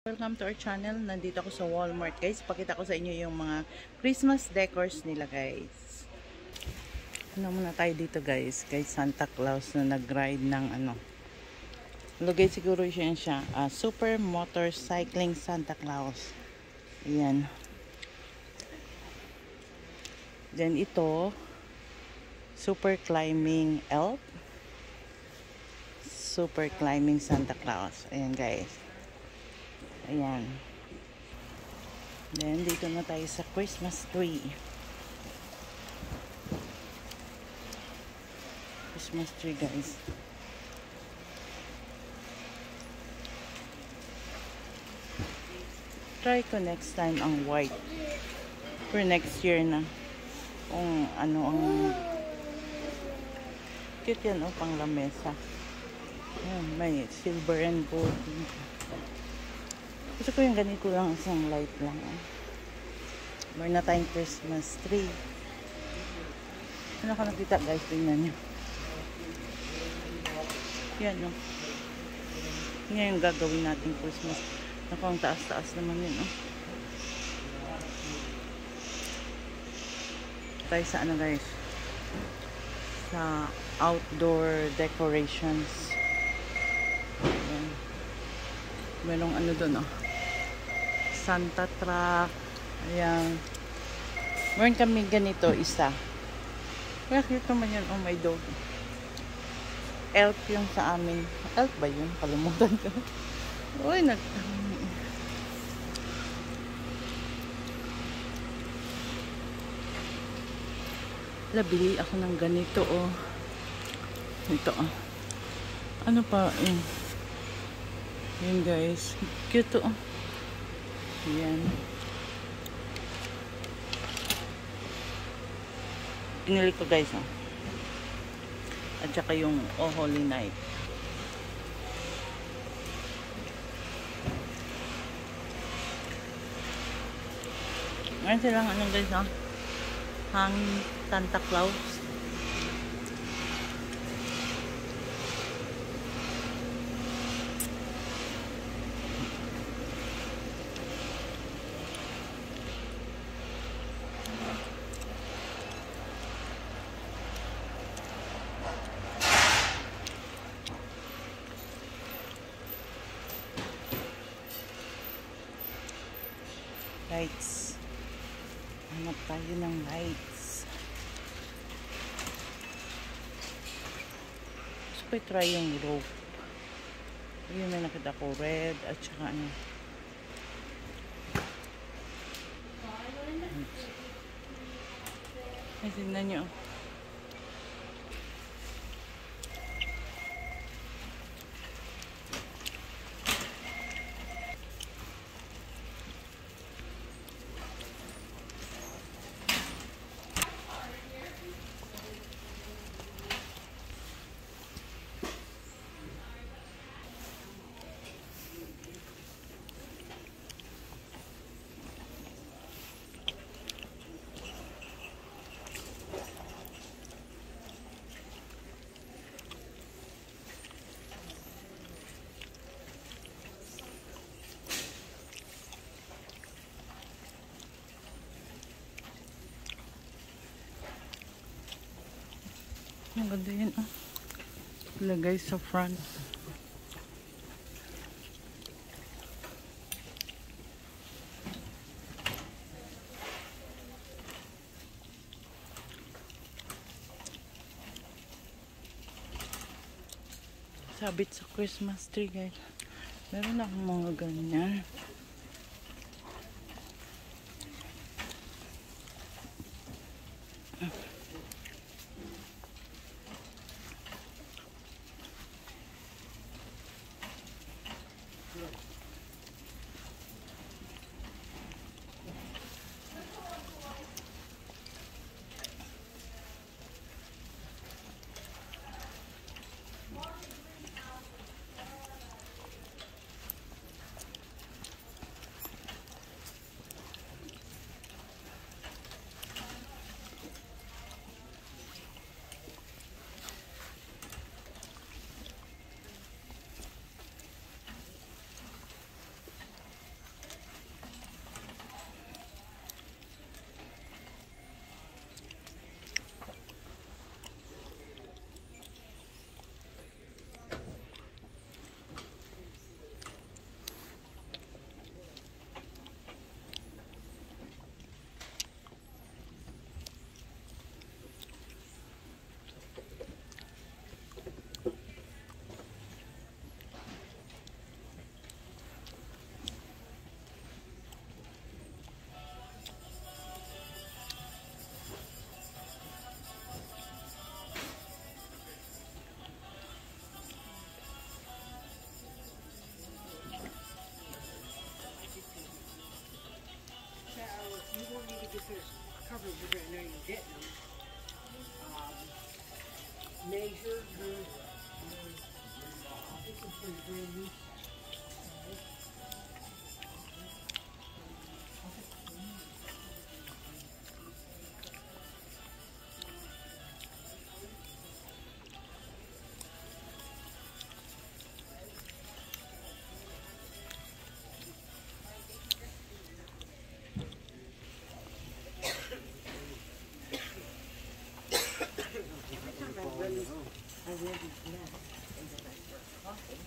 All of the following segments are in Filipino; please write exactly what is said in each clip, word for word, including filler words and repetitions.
Welcome to our channel. Nandito ako sa Walmart, guys. Pakita ko sa inyo yung mga Christmas decors nila, guys. Ano muna tayo dito, guys? Kay Santa Claus na nag-ride ng ano. Lugay siguro siya siya. Uh, Super Motorcycling Santa Claus. Ayan. Then ito, Super Climbing Elf. Super Climbing Santa Claus. Ayan, guys. Ayan. Then, dito na tayo sa Christmas tree. Christmas tree, guys. Try ko next time ang white. For next year na. Kung ano ang... Cute yan, oh, pang lamesa. Ayan, may silver and gold. Gusto ko yung ganito lang, isang light lang. Meron na tayong Christmas tree. Ano ka nakita, guys? Tingnan nyo. Yan, no? Yan yung gagawin natin Christmas. Naku, ang taas-taas naman yun, no? Tayo sa ano, guys? Sa outdoor decorations. Yan. Merong ano doon, oh. Santa truck. Ayan. Meron kami ganito, isa. Kaya cute naman yun. Oh, my dog. Elf yung sa amin. Elf ba yun? Kalimutan ko. Uy, nag... Labili ako ng ganito, oh. Ito, oh. Ano pa, yun. Yun, guys. Cute, oh. Ayan. Pinili ko, guys, oh. At saka yung Oh Holy Night. Ngayon silang ano, guys, oh. Hang Santa Claus. Lights. Hanap tayo ng lights. Gusto ko i-try yung rope. Yun, may nakita ko red at saka ano. Ay, tingnan nyo. Ang ganda yan, ah. Lagay sa front. Sabit sa Christmas tree, guys. Meron akong mga ganyan. just gonna cover, we're gonna know you're getting them. Um, measure her. This is for the brand new set. Every time I run, I wear these masks and then I start coughing.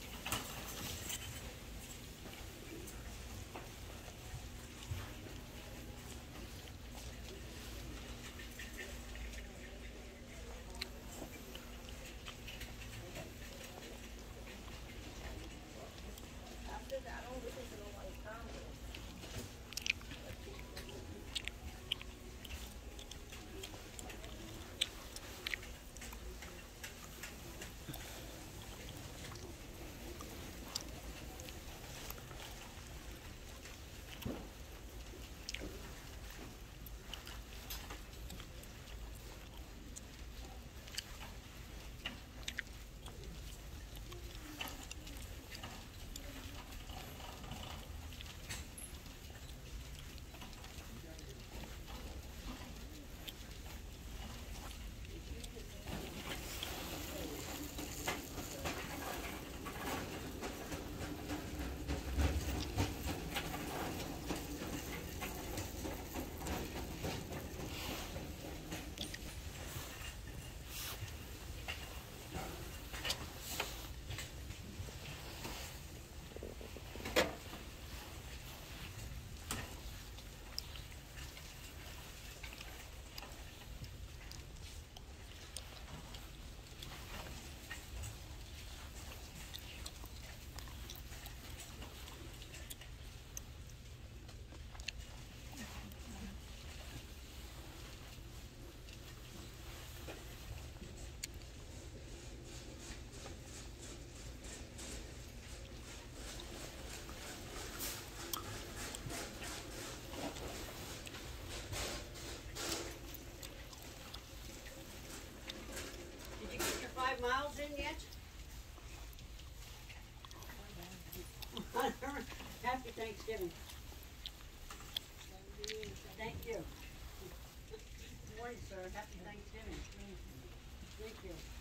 Miles in yet? Happy Thanksgiving. Thank you. Good morning, sir. Happy Thanksgiving. Thank you.